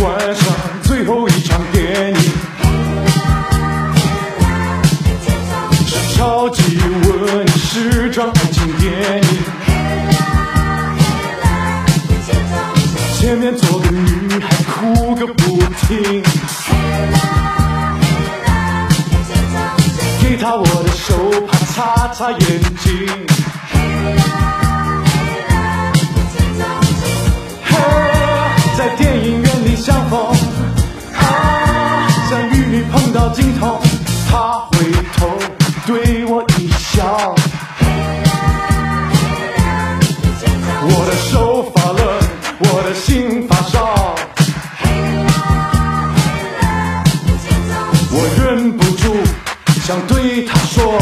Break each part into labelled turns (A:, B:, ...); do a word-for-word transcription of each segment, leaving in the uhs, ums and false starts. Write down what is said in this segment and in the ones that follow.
A: 观赏最后一场电影，是超级文艺时装爱情电影。前面坐个女孩哭个不停，给她我的手帕擦擦眼睛。在电影院里相逢，啊，像与你碰到尽头，他回头对我一笑。我的手发冷，我的心发烧，我忍不住想对他说，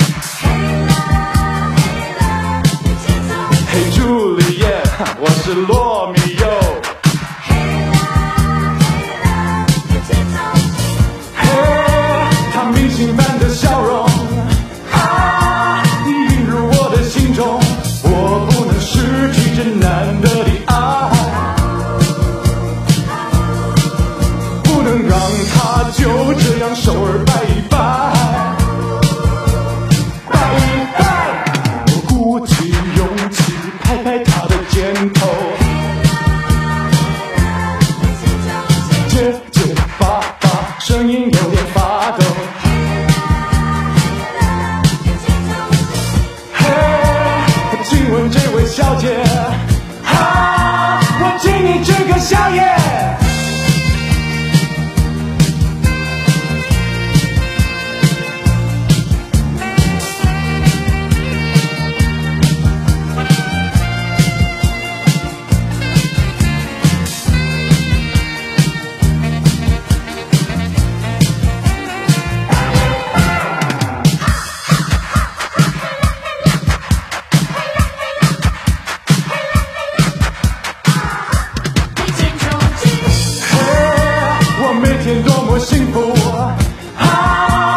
A: 嘿，朱丽叶，我是罗密欧。明星般的笑容，啊，你映入我的心中，我不能失去这难得的爱，不能让它就这样手儿摆一摆，摆一摆。我鼓起勇气拍拍他的肩头，结结巴巴，声音有点发抖。这位小姐，啊，我敬你这个小爷。多么幸福啊！